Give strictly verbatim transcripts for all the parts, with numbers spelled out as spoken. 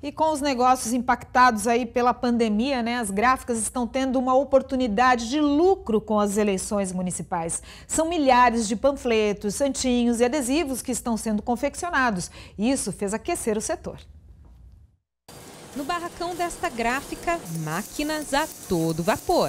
E com os negócios impactados aí pela pandemia, né, as gráficas estão tendo uma oportunidade de lucro com as eleições municipais. São milhares de panfletos, santinhos e adesivos que estão sendo confeccionados. Isso fez aquecer o setor. No barracão desta gráfica, máquinas a todo vapor.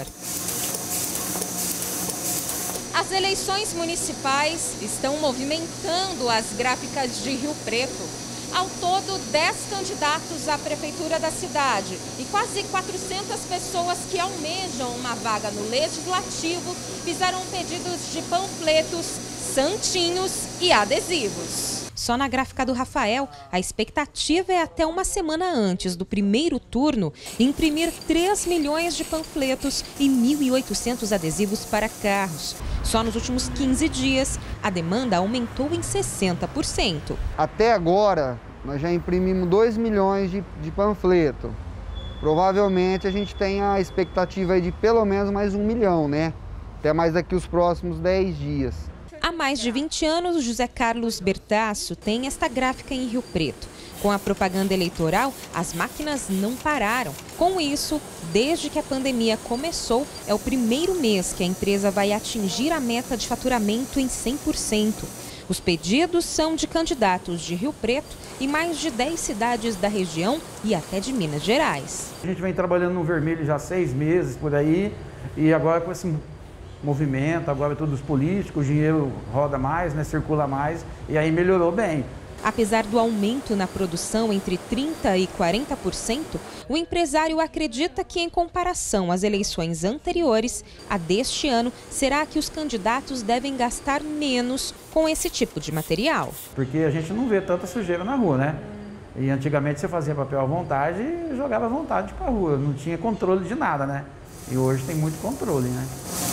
As eleições municipais estão movimentando as gráficas de Rio Preto. Ao todo, dez candidatos à prefeitura da cidade e quase quatrocentas pessoas que almejam uma vaga no Legislativo fizeram pedidos de panfletos, santinhos e adesivos. Só na gráfica do Rafael, a expectativa é até uma semana antes do primeiro turno imprimir três milhões de panfletos e mil e oitocentos adesivos para carros. Só nos últimos quinze dias, a demanda aumentou em sessenta por cento. Até agora, nós já imprimimos dois milhões de, de panfleto. Provavelmente a gente tem a expectativa aí de pelo menos mais um milhão, né? Até mais daqui os próximos dez dias. Há mais de vinte anos, José Carlos Bertasso tem esta gráfica em Rio Preto. Com a propaganda eleitoral, as máquinas não pararam. Com isso, desde que a pandemia começou, é o primeiro mês que a empresa vai atingir a meta de faturamento em cem por cento. Os pedidos são de candidatos de Rio Preto e mais de dez cidades da região e até de Minas Gerais. A gente vem trabalhando no vermelho já há seis meses por aí e agora com esse movimento, agora todos os políticos, o dinheiro roda mais, né, circula mais e aí melhorou bem. Apesar do aumento na produção entre trinta por cento e quarenta por cento, o empresário acredita que, em comparação às eleições anteriores, a deste ano será que os candidatos devem gastar menos com esse tipo de material. Porque a gente não vê tanta sujeira na rua, né? E antigamente você fazia papel à vontade e jogava à vontade para a rua, não tinha controle de nada, né? E hoje tem muito controle, né?